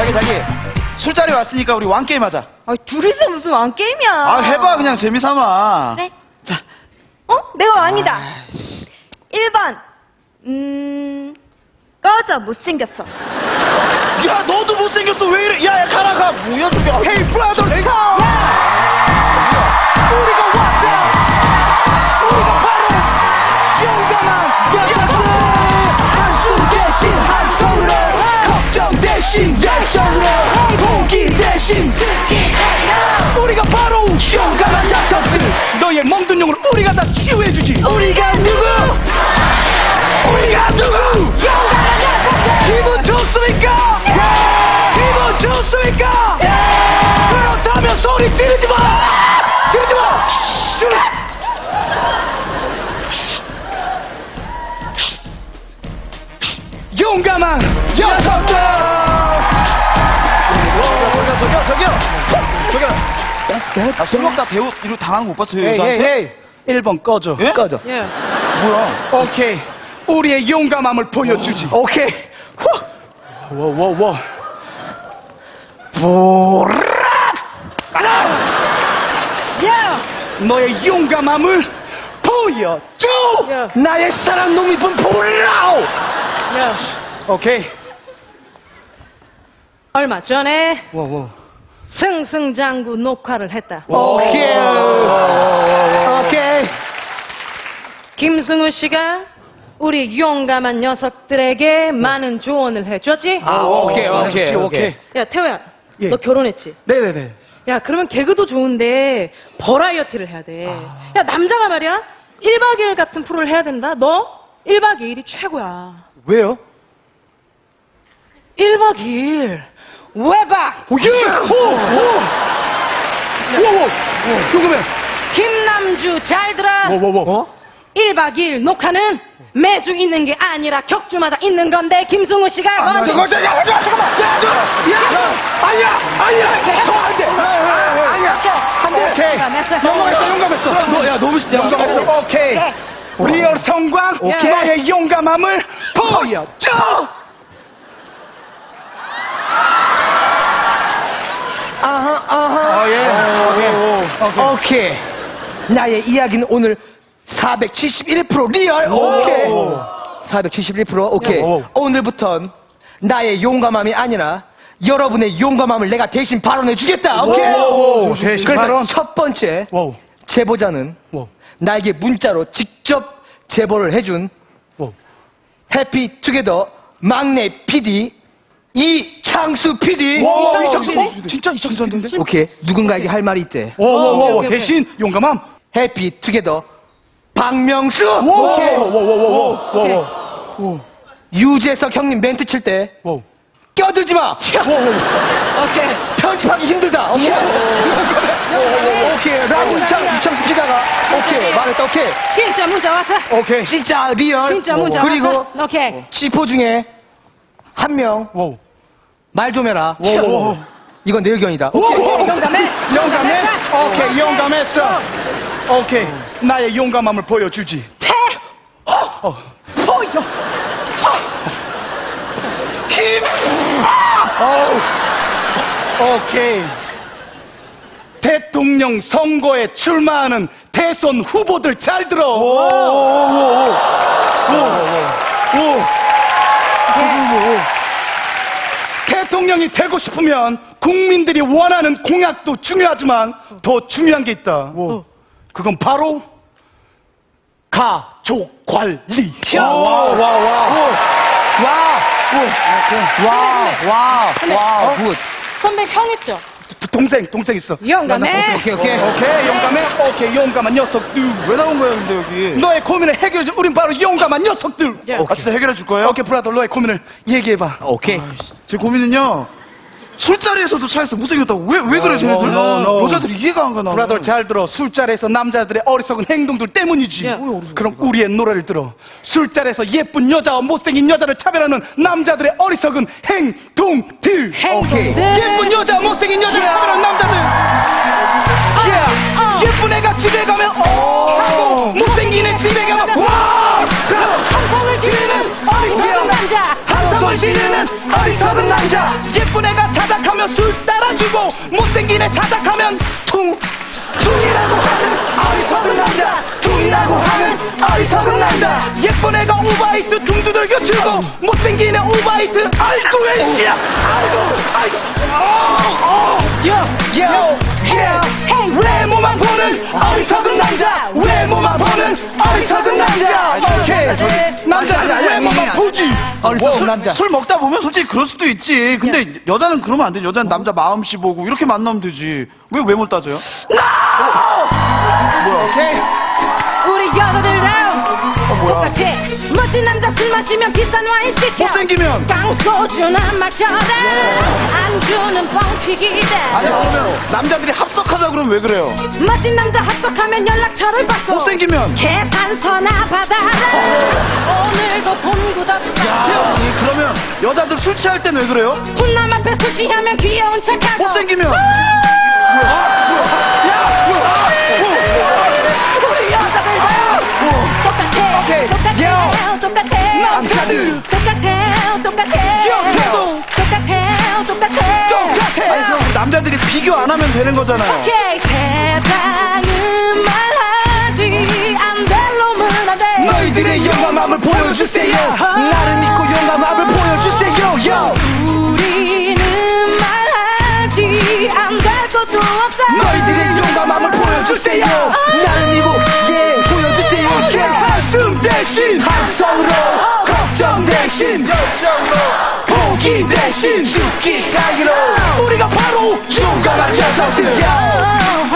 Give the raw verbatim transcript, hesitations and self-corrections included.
자기 자기 술자리 왔으니까 우리 왕게임 하자. 아, 둘이서 무슨 왕게임이야. 아, 해봐 그냥 재미삼아. 그래. 자. 어? 내가 왕이다. 아... 일 번 음... 꺼져 못생겼어. 야 너도 못생겼어 왜 이래. 야야 가라 가. 뭐야 저게. Hey brother stop. 우리가 왔다. 우리가 바로 용감한 여자들. 한숨 대신 한손으로 걱정 대신 열정으로 포기 대신 듣기 하여. 우리가 바로 용감한 녀석들. 너의 멍든 용을 우리가 다 치유해주지. 우리가 누구? 우리가 누구? 용감한 녀석들. 기분 좋습니까? 기분 좋습니까? 그렇다면 소리 지르지 마! 지르지 마! 용감한 녀석들! 저기요, 저기요! 저기요! 아, 술 먹다 배우 이로 당한 거 못 봤어요, 여자한테? 일 번 꺼져. 예? 꺼져. 예. 뭐야? 오케이. 우리의 용감함을 보여주지. 오. 오케이. 후. 워워워. 보라. 야! 너의 용감함을 보여줘. 야. 나의 사랑 놈이 분 보라오. 야. 오케이. 얼마 전에 워워. 승승장구 녹화를 했다. 오케이. 오케이. 김승우 씨가 우리 용감한 녀석들에게 많은 조언을 해줬지? 아, 오케이, 오케이, 오케이. 야, 태호야, 예. 너 결혼했지? 네네네. 야, 그러면 개그도 좋은데 버라이어티를 해야 돼. 아. 야, 남자가 말이야, 일 박 이 일 같은 프로를 해야 된다? 너 일 박 이 일이 최고야. 왜요? 일 박 이 일 외박! 오, 예! 오! 오! 오! 오! 궁금해. 김남주 잘 들어. 뭐, 어? 일 박 이 일 녹화는 매주 있는 게 아니라 격주마다 있는 건데 김승우 씨가 아, 먼저. 그거 저, 야, 저, 잠깐만. 야, 저, 야, 아니야, 아니야. 저, 안 돼. 아니야. 안 돼. 오케이. 용감했어, 용감했어. 너, 야, 너무 용감했어. 오케이. 리얼 성광. 오케이. 너의 용감함을 보여줘. 아하, 아하. 어, 예. 오케이. 오케이. 나의 이야기는 오늘 사백칠십일 퍼센트 리얼. 오케이. 오. 사백칠십일 퍼센트 오케이. 오. 오늘부턴 나의 용감함이 아니라 여러분의 용감함을 내가 대신 발언해 주겠다. 오케이. 오. 대신 그래서 발언. 첫 번째 오. 제보자는 오. 나에게 문자로 직접 제보를 해준 오. 해피투게더 막내 피디 이창수 피디. 오, 이창수. 어? 진짜 이창수인데? 오케이. 누군가에게 할 말이 있대. 오, 오, 오케이, 오, 오케이, 대신 용감함. 해피투게더 박명수. 오, 오케이. 오, 오, 오, 오, 오, 유재석 형님 멘트 칠 때 오. 껴들지 마. 오케이. 편집하기 힘들다. 오케이. 오케이. 나 문창 이창수 피다가 오케이 말했다. 오케이. 진짜 문자 왔어? 오케이. 진짜 리얼. 진짜 문자 그리고 왔어? 오케이. 지포 중에 한 명 말 오. 좀 해라. 오, 오, 오. 이건 내 의견이다. 오, 오케이. 오. 용감해? 용감해? 오케이, 용감했어. 오케이. 나의 용감함을 보여주지. 태! 어. 보여! 힘! 어우. 오케이. 대통령 선거에 출마하는 대선 후보들 잘 들어. 오, 오, 오, 오, 오, 오. 대통령이 되고 싶으면 국민들이 원하는 공약도 중요하지만 더 중요한 게 있다. 그건 바로 가족 관리. 와, 와, 와. 와. 와, 와, 와, 굿. 선배 형 있죠? 동생, 동생 있어. 용감해? 오케이, 오케이. 오케이, 용감해. 오케이, 용감한 녀석들. 왜 나온 거야, 근데 여기? 너의 고민을 해결해줄, 우린 바로 용감한 녀석들. 예. 아, 진짜 해결해 줄 거예요? 오케이, 브라더, 너의 고민을 얘기해봐. 오케이. 제 고민은요, 술자리에서도 차에서 못생겼다고. 왜, 왜 그래, 쟤네들? no, no. 여자들이 이해가 안 가나. 브라더, 잘 들어. 술자리에서 남자들의 어리석은 행동들 때문이지. 예. 그럼 우리의 노래를 들어. 술자리에서 예쁜 여자와 못생긴 여자를 차별하는 남자들의 어리석은 행동들. 오케이. 예쁜 여자, 못생긴 여자를 차별하는 남자들. Yeah. 예쁜 애가 집에 가면 오, 못생긴 애 집에 가면 와. 한성을 지르는 어리석은 남자. 한성을 지르는 어리석은 남자. 예쁜 애가 자작하면 술 따라주고 못생긴 애 자작하면 퉁 퉁이라고 하는 어리석은 남자. 퉁이라고 하는 어리석은 남자. 예쁜 애가 오바이트 퉁 두들겨 주고 못생긴 애 오바이트 아이고 웬씨야. 아이고 아이고 어어 외모만 보는 어리석은 남자. 외모만 보는 어리석은 남자. 오케이 남자는 외모만 보지. 어리석은 술, 남자. 술 먹다 보면 솔직히 그럴 수도 있지. 근데 여자는 그러면 안 돼. 여자는 남자 마음씨 보고 이렇게 만나면 되지. 왜 외모를 따져요? 뭐야? 오케이. 우리 여자들도 똑같아. 멋진 남자 술 마시면 비싼 와인 시켜. 못생기면 깡소주나 마셔라. 안주는 뻥튀기다. 아니 그러면 남자들이 합석하자 그러면 왜 그래요? 멋진 남자 합석하면 연락처를 받고. 못생기면 계산서나 받아라. 오늘도 돈 굳었다. 아니 그러면 여자들 술 취할 땐 왜 그래요? 훈남 앞에 술 취하면 귀여운 척하고. 못생기면 우리 여자들도 똑같아. 오케이. 똑같아. 똑같아. 남자들. 똑같아. 똑같아. 여자도. 똑같아. 똑같아. 똑같아. 아니 그럼 남자들이 비교 안 하면 되는 거잖아요. 오케이. 세상은 말하지 안 될 놈은 안 돼. 너희들의 용감함을 보여주세요. 나를 믿고 용감함을 보여주세요. 요. 우리는 말하지 안 될 것도 없어. 너희들의 용감함을 보여주세요. 나를 믿고 예 보여주세요. 예. 한숨 대신 한성으로 걱정 대신 열정으로 포기 대신 죽기 사이로 우리가 바로 용감한 여자들.